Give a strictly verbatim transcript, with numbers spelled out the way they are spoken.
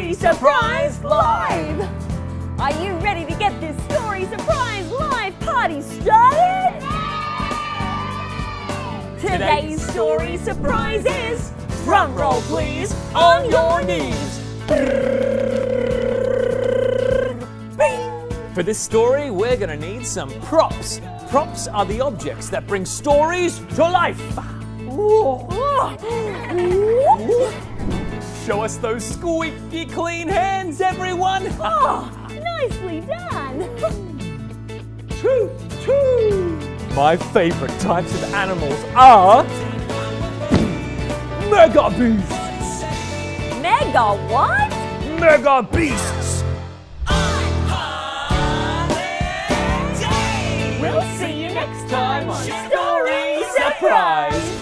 Story Surprise Live! Are you ready to get this Story Surprise Live party started? Today's Story Surprise is, drum roll please, on your knees. For this story, we're going to need some props. Props are the objects that bring stories to life. Show us those squeaky clean hands, everyone. Oh, nicely done. Choo, choo. My favorite types of animals are mega beasts. Mega what? Mega beasts. We'll see you next time on Story Surprise.